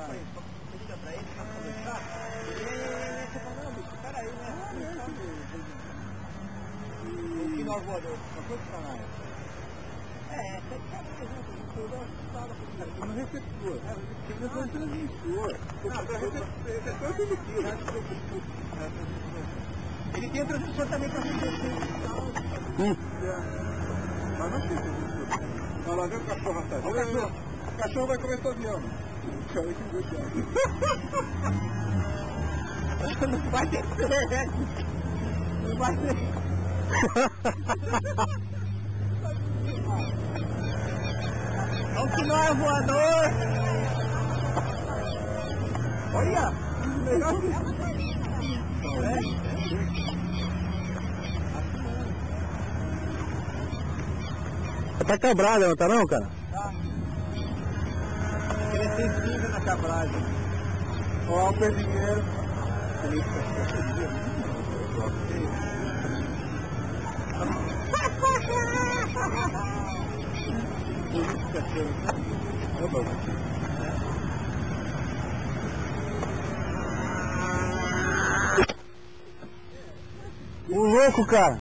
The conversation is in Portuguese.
liga pra ele, pra conversar. Você fala, não, bicho, peraí, né? O final voador, só foi pra lá. Você quer mesmo, tudo fala com no receptor. Você não foi transmissor. Receptor tudo aquilo. Ele tem transmissor também para receptor. Mas não tem transmissor. Olha lá, vê o cachorro atrás. O cachorro vai comer seu avião. Não vai ter certo. Não vai ter. É o final voador! Olha! Melhor que Tá quebrado, não tá não, cara? Tá. Ele é sensível na cabragem. Ó, o perdigueiro. O louco, cara!